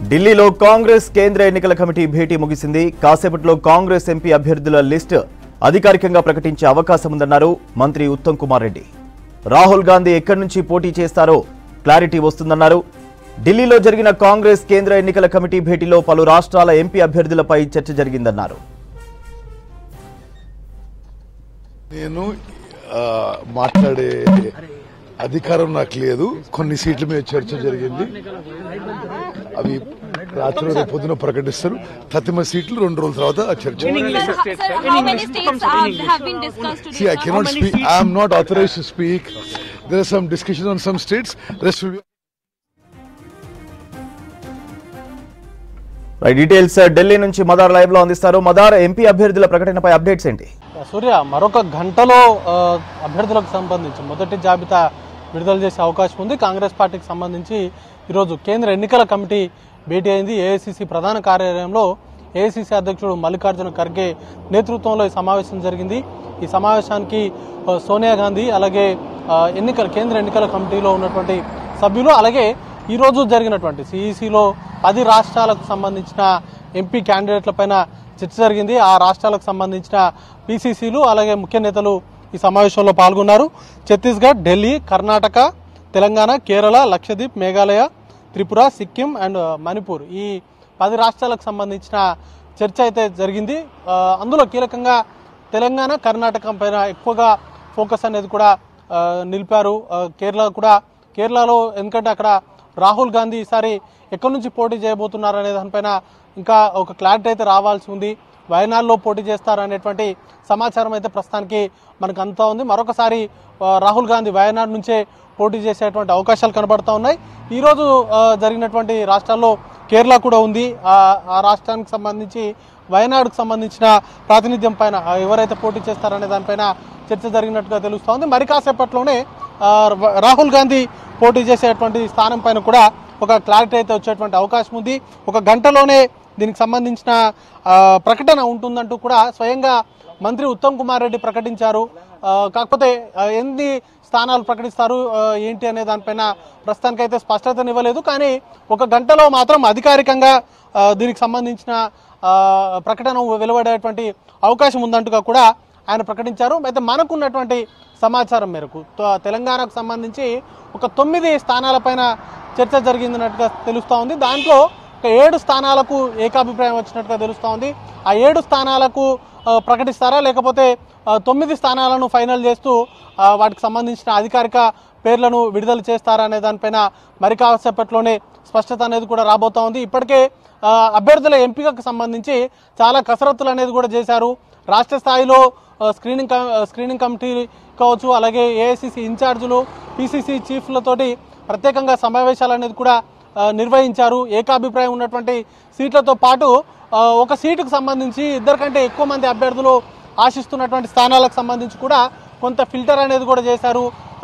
ఢిల్లీలో కాంగ్రెస్ కేంద్ర ఎన్నికల కమిటీ భేటీ ముగిసింది. కాసేపట్లో కాంగ్రెస్ ఎంపీ అభ్యర్థుల లిస్ట్ అధికారికంగా ప్రకటించే అవకాశం ఉందన్నారు మంత్రి ఉత్తమ్ కుమార్ రెడ్డి. రాహుల్ గాంధీ ఎక్కడి నుంచి పోటీ చేస్తారో క్లారిటీ వస్తుందన్నారు. ఢిల్లీలో జరిగిన కాంగ్రెస్ కేంద్ర ఎన్నికల కమిటీ భేటీలో పలు రాష్ట్రాల ఎంపీ అభ్యర్థులపై చర్చ జరిగిందన్నారు. నేను మాట్లాడే అధికారం నాకు లేదు. కొన్ని సీట్ల మీద చర్చ జరిగింది. అవి రాత్రి రేపు పొద్దున ప్రకటిస్తారు. 30 సీట్లు 2 రోజుల తర్వాత ఆ చర్చ. See, I cannot speak. I am not authorized to speak. There is some discussion on some states. Rest will be. Details Delhi నుంచి మదార్ లైవ్ లో అందిస్తారు. మదార్, ఎంపీ అభ్యర్థుల ప్రకటనపై అప్డేట్స్ ఏంటి? సూర్య, మరొక గంటలో అభ్యర్థులకు సంబంధించి మొదటి జాబితా విడుదల చేసే అవకాశం ఉంది. కాంగ్రెస్ పార్టీకి సంబంధించి ఈరోజు కేంద్ర ఎన్నికల కమిటీ భేటీ అయింది. ఏఐసిసి ప్రధాన కార్యాలయంలో ఏఐసిసి అధ్యక్షుడు మల్లికార్జున ఖర్గే నేతృత్వంలో ఈ సమావేశం జరిగింది. ఈ సమావేశానికి సోనియా గాంధీ, అలాగే కేంద్ర ఎన్నికల కమిటీలో ఉన్నటువంటి సభ్యులు, అలాగే ఈరోజు జరిగినటువంటి సిఈసిలో 10 రాష్ట్రాలకు సంబంధించిన ఎంపీ క్యాండిడేట్లపైన చర్చ జరిగింది. ఆ రాష్ట్రాలకు సంబంధించిన పిసిసిలు, అలాగే ముఖ్య నేతలు ఈ సమావేశంలో పాల్గొన్నారు. ఛత్తీస్గఢ్, ఢిల్లీ, కర్ణాటక, తెలంగాణ, కేరళ, లక్షద్వీప్, మేఘాలయ, త్రిపుర, సిక్కిం అండ్ మణిపూర్, ఈ 10 రాష్ట్రాలకు సంబంధించిన చర్చ అయితే జరిగింది. అందులో కీలకంగా తెలంగాణ, కర్ణాటక పైన ఎక్కువగా ఫోకస్ అనేది కూడా నిలిపారు. కేరళలో ఎందుకంటే అక్కడ రాహుల్ గాంధీ ఈసారి ఎక్కడి నుంచి పోటీ చేయబోతున్నారు అనే దానిపైన ఇంకా ఒక క్లారిటీ అయితే రావాల్సి ఉంది. వయనాడ్లో పోటీ చేస్తారనేటువంటి సమాచారం అయితే ప్రస్తుతానికి మనకు అంతా ఉంది. మరొకసారి రాహుల్ గాంధీ వయనాడ్ నుంచే పోటీ చేసేటువంటి అవకాశాలు కనబడతా ఉన్నాయి. ఈరోజు జరిగినటువంటి రాష్ట్రాల్లో కేరళ కూడా ఉంది. ఆ రాష్ట్రానికి సంబంధించి వయనాడుకు సంబంధించిన ప్రాతినిధ్యం పైన ఎవరైతే పోటీ చేస్తారనే దానిపైన చర్చ జరిగినట్టుగా తెలుస్తోంది. మరి కాసేపట్లోనే రాహుల్ గాంధీ పోటీ చేసేటువంటి స్థానం పైన కూడా ఒక క్లారిటీ అయితే వచ్చేటువంటి అవకాశం ఉంది. ఒక గంటలోనే దీనికి సంబంధించిన ప్రకటన ఉంటుందంటూ కూడా స్వయంగా మంత్రి ఉత్తమ్ కుమార్ రెడ్డి ప్రకటించారు. కాకపోతే ఎన్ని స్థానాలు ప్రకటిస్తారు ఏంటి అనే దానిపైన ప్రస్తుతానికైతే స్పష్టతనివ్వలేదు. కానీ ఒక గంటలో మాత్రం అధికారికంగా దీనికి సంబంధించిన ప్రకటన వెలువడేటువంటి అవకాశం ఉందంటూగా కూడా ఆయన ప్రకటించారు. అయితే మనకున్నటువంటి సమాచారం మేరకు తెలంగాణకు సంబంధించి ఒక 9 స్థానాలపైన చర్చ జరిగిందన్నట్టుగా తెలుస్తూ ఉంది. దాంట్లో ఒక 7 స్థానాలకు ఏకాభిప్రాయం వచ్చినట్టుగా తెలుస్తూ ఉంది. ఆ 7 స్థానాలకు ప్రకటిస్తారా, లేకపోతే 9 స్థానాలను ఫైనల్ చేస్తూ వాటికి సంబంధించిన అధికారిక పేర్లను విడుదల చేస్తారా అనే దానిపైన మరి కాసేపట్లోనే స్పష్టత అనేది కూడా రాబోతా ఉంది. ఇప్పటికే అభ్యర్థుల ఎంపికకు సంబంధించి చాలా కసరత్తులు అనేది కూడా చేశారు. రాష్ట్ర స్థాయిలో స్క్రీనింగ్ కమిటీ కావచ్చు, అలాగే ఏఐసిసి ఇన్ఛార్జీలు, పిసిసి చీఫ్లతోటి ప్రత్యేకంగా సమావేశాలు అనేది కూడా నిర్వహించారు. ఏకాభిప్రాయం ఉన్నటువంటి సీట్లతో పాటు ఒక సీటుకు సంబంధించి 2 కంటే ఎక్కువ మంది అభ్యర్థులు ఆశిస్తున్నటువంటి స్థానాలకు సంబంధించి కూడా కొంత ఫిల్టర్ అనేది కూడా చేశారు.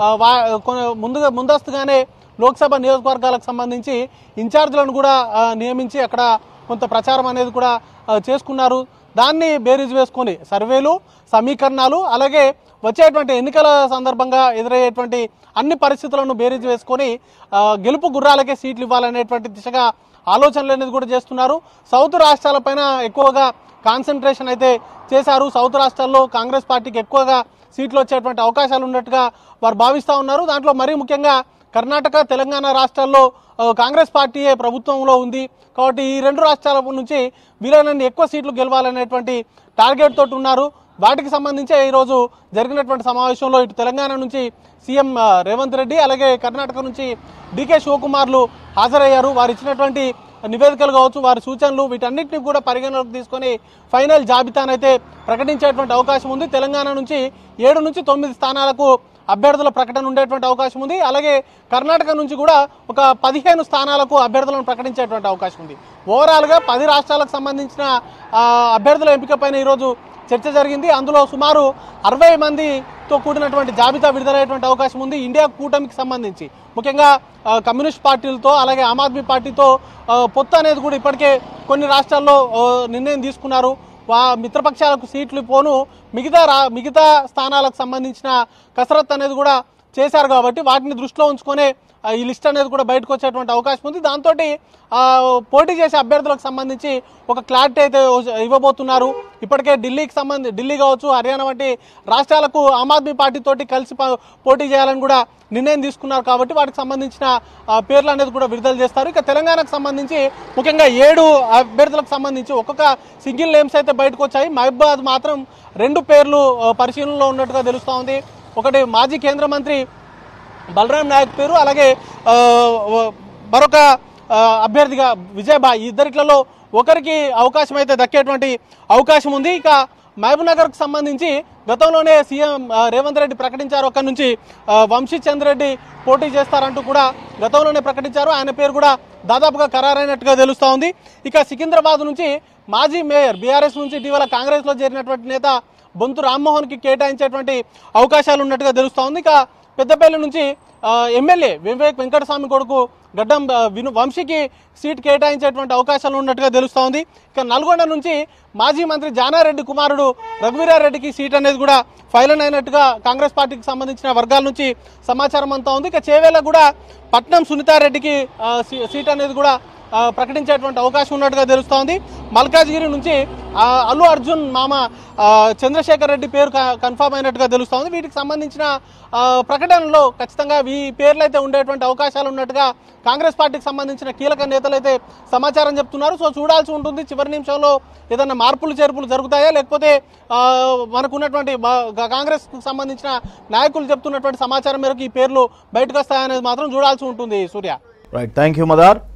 ముందస్తుగానే లోక్సభ నియోజకవర్గాలకు సంబంధించి ఇన్ఛార్జీలను కూడా నియమించి అక్కడ కొంత ప్రచారం అనేది కూడా చేసుకున్నారు. దాన్ని బేరీజ్ వేసుకొని సర్వేలు, సమీకరణాలు, అలాగే వచ్చేటువంటి ఎన్నికల సందర్భంగా ఎదురయ్యేటువంటి అన్ని పరిస్థితులను బేరీజ్ వేసుకొని గెలుపు గుర్రాలకే సీట్లు ఇవ్వాలనేటువంటి దిశగా ఆలోచనలు అనేది కూడా చేస్తున్నారు. సౌత్ రాష్ట్రాలపైన ఎక్కువగా కాన్సన్ట్రేషన్ అయితే చేశారు. సౌత్ రాష్ట్రాల్లో కాంగ్రెస్ పార్టీకి ఎక్కువగా సీట్లు వచ్చేటువంటి అవకాశాలు ఉన్నట్టుగా వారు భావిస్తూ ఉన్నారు. దాంట్లో మరీ ముఖ్యంగా కర్ణాటక, తెలంగాణ రాష్ట్రాల్లో కాంగ్రెస్ పార్టీయే ప్రభుత్వంలో ఉంది. కాబట్టి ఈ 2 రాష్ట్రాల నుంచి వీలైనన్ని ఎక్కువ సీట్లు గెలవాలనేటువంటి టార్గెట్ తోటి ఉన్నారు. వాటికి సంబంధించి ఈరోజు జరిగినటువంటి సమావేశంలో ఇటు తెలంగాణ నుంచి సీఎం రేవంత్ రెడ్డి, అలాగే కర్ణాటక నుంచి డికే శివకుమార్లు హాజరయ్యారు. వారు ఇచ్చినటువంటి నివేదికలు కావచ్చు, వారి సూచనలు, వీటన్నిటిని కూడా పరిగణలోకి తీసుకొని ఫైనల్ జాబితానైతే ప్రకటించేటువంటి అవకాశం ఉంది. తెలంగాణ నుంచి 7 నుంచి 9 స్థానాలకు అభ్యర్థుల ప్రకటన ఉండేటువంటి అవకాశం ఉంది. అలాగే కర్ణాటక నుంచి కూడా ఒక 15 స్థానాలకు అభ్యర్థులను ప్రకటించేటువంటి అవకాశం ఉంది. ఓవరాల్గా 10 రాష్ట్రాలకు సంబంధించిన అభ్యర్థుల ఎంపిక పైన ఈరోజు చర్చ జరిగింది. అందులో సుమారు 60 మందితో కూడినటువంటి జాబితా విడుదలయ్యేటువంటి అవకాశం ఉంది. ఇండియా కూటమికి సంబంధించి ముఖ్యంగా కమ్యూనిస్ట్ పార్టీలతో, అలాగే ఆమ్ ఆద్మీ పార్టీతో పొత్తు అనేది కూడా ఇప్పటికే కొన్ని రాష్ట్రాల్లో నిర్ణయం తీసుకున్నారు. మిత్రపక్షాలకు సీట్లు పోను మిగతా స్థానాలకు సంబంధించిన కసరత్తు అనేది కూడా చేశారు కాబట్టి వాటిని దృష్టిలో ఉంచుకునే ఈ లిస్ట్ అనేది కూడా బయటకు వచ్చేటువంటి అవకాశం ఉంది. దాంతో పోటీ చేసే అభ్యర్థులకు సంబంధించి ఒక క్లారిటీ అయితే ఇవ్వబోతున్నారు. ఇప్పటికే ఢిల్లీ కావచ్చు, హర్యానా వంటి రాష్ట్రాలకు ఆమ్ ఆద్మీ పార్టీ తోటి కలిసి పోటీ చేయాలని కూడా నిర్ణయం తీసుకున్నారు కాబట్టి వాటికి సంబంధించిన పేర్లు అనేది కూడా విడుదల చేస్తారు. ఇక తెలంగాణకు సంబంధించి ముఖ్యంగా 7 అభ్యర్థులకు సంబంధించి ఒక్కొక్క సింగిల్ నేమ్స్ అయితే బయటకు వచ్చాయి. మహబూబాబాద్ మాత్రం 2 పేర్లు పరిశీలనలో ఉన్నట్టుగా తెలుస్తూ ఉంది. ఒకటి మాజీ కేంద్ర మంత్రి బలరాం నాయక్ పేరు, అలాగే మరొక అభ్యర్థిగా విజయబాయ్, ఇద్దరిట్లలో ఒకరికి అవకాశం అయితే దక్కేటువంటి అవకాశం ఉంది. ఇక మహబూబ్నగర్కు సంబంధించి గతంలోనే సీఎం రేవంత్ రెడ్డి ప్రకటించారు, అక్కడి నుంచి వంశీ చంద్రెడ్డి పోటీ చేస్తారంటూ కూడా గతంలోనే ప్రకటించారు. ఆయన పేరు కూడా దాదాపుగా ఖరారైనట్టుగా తెలుస్తూ ఉంది. ఇక సికింద్రాబాద్ నుంచి మాజీ మేయర్ బీఆర్ఎస్ నుంచి ఇటీవల కాంగ్రెస్లో చేరినటువంటి నేత బొంతు రామ్మోహన్కి కేటాయించేటువంటి అవకాశాలు ఉన్నట్టుగా తెలుస్తూ ఉంది. ఇక పెద్దపల్లి నుంచి ఎమ్మెల్యే వివేక్ వెంకటస్వామి కొడుకు గడ్డం వంశీకి సీట్ కేటాయించేటువంటి అవకాశాలు ఉన్నట్టుగా తెలుస్తూ ఉంది. ఇక నల్గొండ నుంచి మాజీ మంత్రి జానారెడ్డి కుమారుడు రఘువీరారెడ్డికి సీట్ అనేది కూడా ఫైల్ అయినట్టుగా కాంగ్రెస్ పార్టీకి సంబంధించిన వర్గాల నుంచి సమాచారం అంతా ఉంది. ఇక చేవేళ్ళ కూడా పట్నం సునీతారెడ్డికి సీట్ అనేది కూడా ప్రకటించేటువంటి అవకాశం ఉన్నట్టుగా తెలుస్తోంది. మల్కాజ్గిరి నుంచి అల్లు అర్జున్ మామ చంద్రశేఖర్ రెడ్డి పేరు కన్ఫర్మ్ అయినట్టుగా తెలుస్తోంది. వీటికి సంబంధించిన ప్రకటనలో ఖచ్చితంగా ఈ పేర్లు అయితే ఉండేటువంటి అవకాశాలు ఉన్నట్టుగా కాంగ్రెస్ పార్టీకి సంబంధించిన కీలక నేతలు అయితే సమాచారం చెప్తున్నారు. సో చూడాల్సి ఉంటుంది చివరి నిమిషంలో ఏదైనా మార్పులు చేర్పులు జరుగుతాయా, లేకపోతే మనకున్నటువంటి కాంగ్రెస్ కు సంబంధించిన నాయకులు చెప్తున్నటువంటి సమాచారం మేరకు ఈ పేర్లు బయటకు వస్తాయనేది మాత్రం చూడాల్సి ఉంటుంది. Surya, right, thank you Madar.